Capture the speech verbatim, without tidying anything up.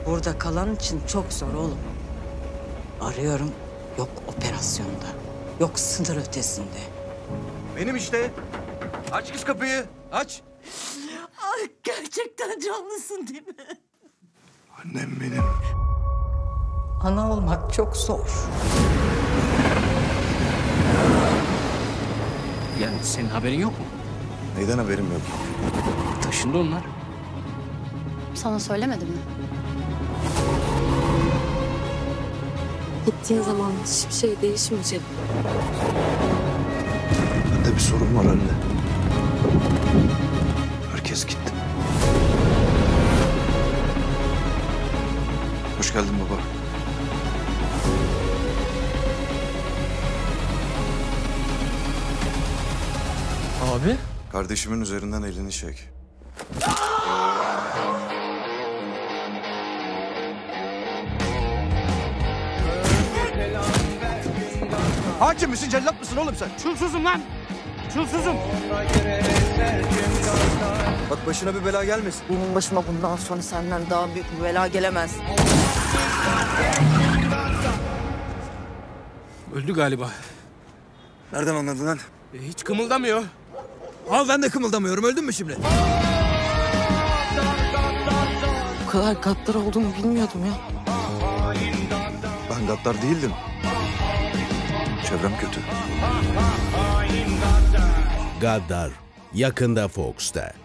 Burada kalan için çok zor oğlum. Arıyorum, yok operasyonda, yok sınır ötesinde. Benim işte. Aç kız kapıyı, aç. Ay gerçekten canlısın değil mi? Annem benim. Ana olmak çok zor. Yani senin haberin yok mu? Neyden haberim yok? Taşındı onlar. Sana söylemedim mi? Gittiğin zaman hiçbir şey değişmeyecek. Bende bir sorun var anne. Herkes gitti. Hoş geldin baba. Abi? Kardeşimin üzerinden elini çek. Hakim misin, cellat mısın oğlum sen? Çulsuzum lan! Çulsuzum! Bak başına bir bela gelmesin. Benim başıma bundan sonra senden daha büyük bir bela gelemez. Öldü galiba. Nereden anladın lan? E, hiç kımıldamıyor. Al ben de kımıldamıyorum. Öldün mü şimdi? Bu kadar gaddar olduğunu bilmiyordum ya. Ben gaddar değildim. Çevrem kötü. Gaddar yakında Fox'ta.